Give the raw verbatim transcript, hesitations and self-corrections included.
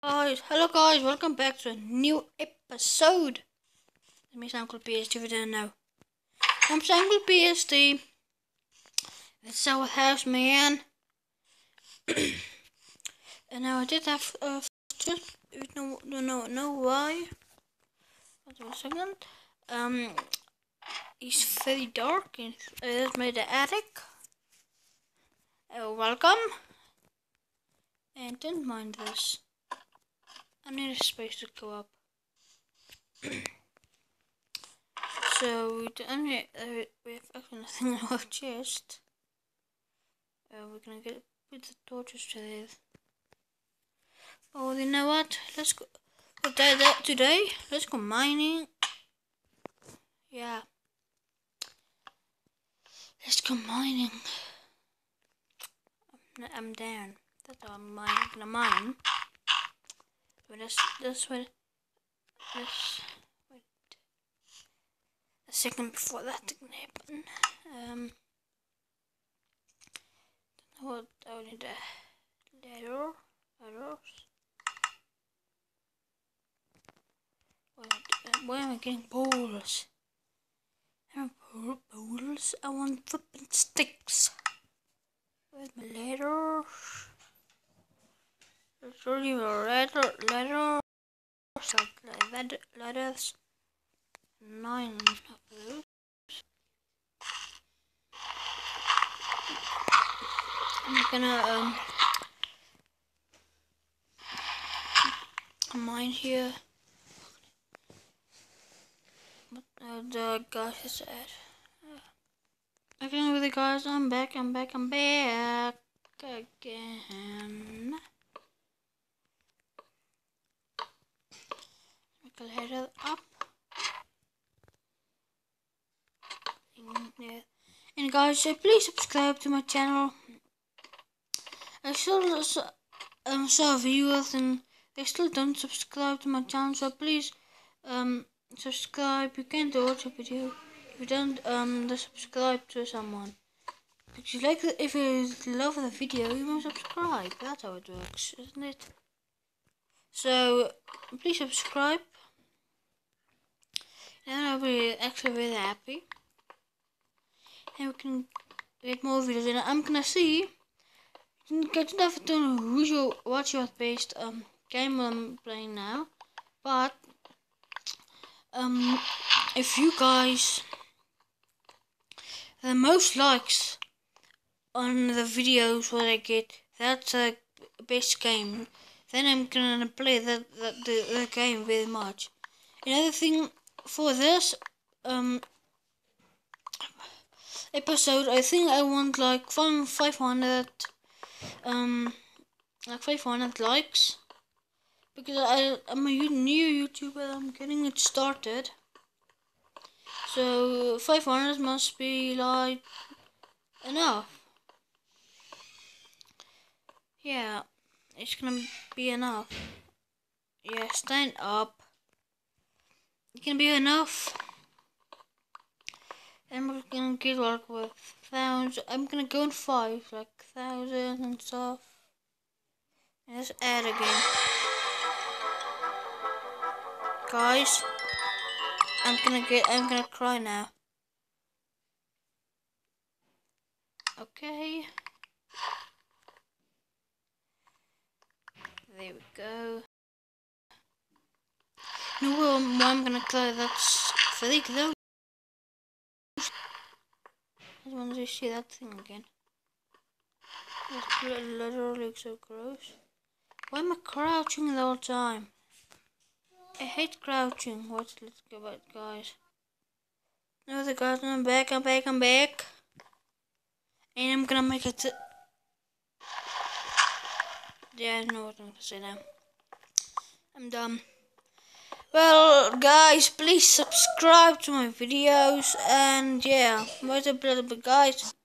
Guys, hello guys, welcome back to a new episode. Tenminste, Uncle P S D, we didn't know. I'm Uncle P S D. It's our house, man. And now I did have uh, just you know, don't know, know why. Wait a second. Um, it's very dark and it's made the attic. Uh, welcome. And don't mind this. I need a space to go up. So we don't uh, we have actually nothing in our chest. Uh, we're gonna get put the torches to this. Oh, you know what? Let's go. But that, that today, let's go mining. Yeah. Let's go mining. I'm, I'm down. That's how I'm mine, gonna mine. But that's that's what. Let's wait a second before that can happen. Um. What I need a ladder. Ladders. Wait, uh, why am I getting poles? I want poles. I want flipping sticks. Where's my ladder? There's already a ladder. Ladder. Like ladders. Nine of those. I'm gonna um mine here. What uh, the guy said. Okay, with the guys, I'm back. I'm back. I'm back again. Make a ladder up. And guys, uh, please subscribe to my channel. I still um, saw viewers and they still don't subscribe to my channel, so please um subscribe. You can't watch a video if you don't um subscribe to someone. If you like the, if you love the video, you must subscribe. That's how it works, isn't it? So please subscribe, and I'll be actually really happy. And we can get more videos, and I'm gonna see. Ik don't have to know who's your what's your based um game I'm playing now, but um if you guys the most likes on the videos what I get, that's a best game. Then I'm gonna play that the, the the game very much. Another thing for this um episode, I think I want like five hundred um like five hundred likes, because I, I'm a new YouTuber. I'm getting it started, so five hundred must be like enough. Yeah, it's gonna be enough. Yeah, stand up. It can be enough. And we're gonna get like with thousands. I'm gonna go in five, like thousand and stuff. And let's add again. Guys, I'm gonna get I'm gonna cry now. Okay. There we go. No, well, I'm gonna cry, that's fake though. I just want to see that thing again. It's literally so gross. Why am I crouching the whole time? I hate crouching. What? Let's go back, guys. No, the guys, I'm back, I'm back, I'm back. And I'm gonna make it. Yeah, I know what I'm gonna say now. I'm done. Well, guys, please subscribe to my videos. And yeah, what's up, little bit, guys?